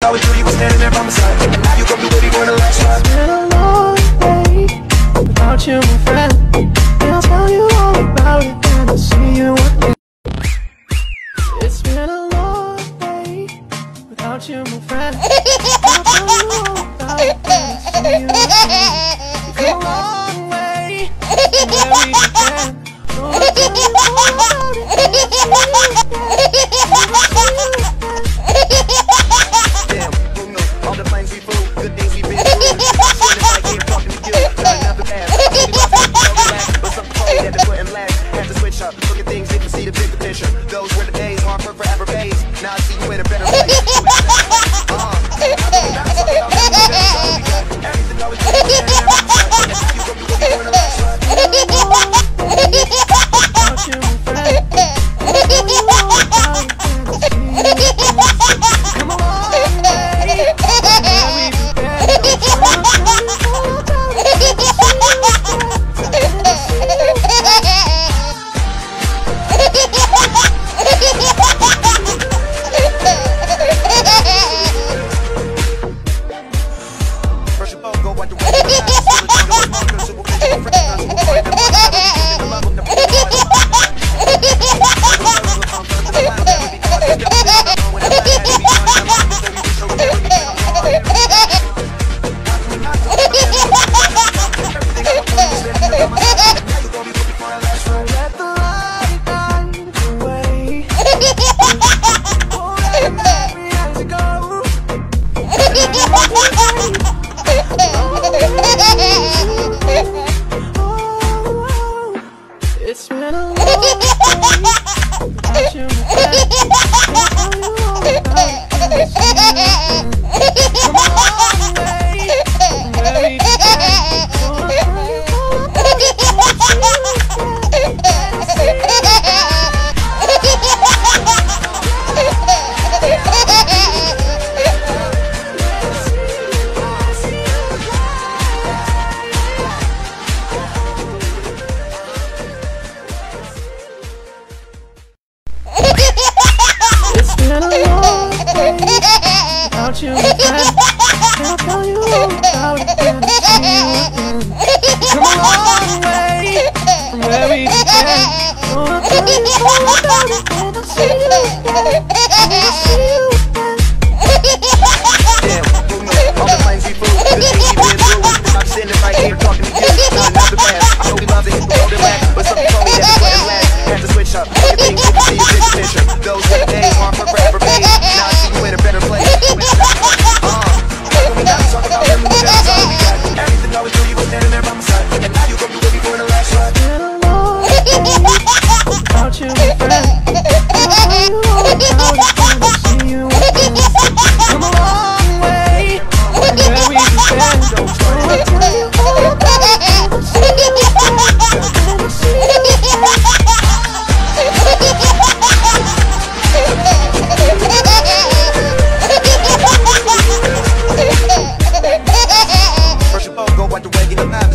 Always knew you were standing there by my side, and now you come through, baby, going the last ride. It's been a long day without you, my friend, and I'll tell you all about it when I see you again. It's been a long day without you, my friend, and I'll tell you all about it when I see you again. You've come a long way from where we began. Oh, I'll tell you all about it when I see you again. Damn, who knew? All the flames we flew, good things we've been through. Feeling like here talking to you, trying not to pass. Maybe my friends don't relax, but something told me that they wouldn't last. Had to switch up, look at things, didn't see the bigger picture. Those were the days, hard for forever days. Now I see you in a better place. Everything always been there, and now you come through, going the last ride. Without you, my friend, I'll tell you all about it when I see you again. Come a long way from where we began. I'll tell you all about it when I see you again. First of all, go watch the way you got. Still a jingle with markers, super vision, friends, super bright, and the love of the It's been a long day without you, my friend. I'll tell you all about it when I see you again. Come a long way from where we began. So I'll tell you all about it when I see you It's been a long day without you, my friend, and I'll tell you all about it when I see you again. Come a long way from where we began. So I'll tell you all about it when I see you again. When I see you again. damn, who knew? All the flames we flew, good things we've been through. I'm sitting right here talking to you, trying not to pass. I know we love to hit the road and laugh, but something told me that it wouldn't last. Had to switch up, look at things, didn't see the bigger picture. Those were the days, hard for forever days. Now I see you in a better place. When we got to talk about them, we got we got. Everything always knew you were standing there by my side, and now you come through, baby, going the last ride. It's been a long day without you, my friend, and I'll tell you all about it when I see you again. Come a long way from where we began. So I'll tell you all about it when I see you again. When I see you again. First of all, go watch the way you got.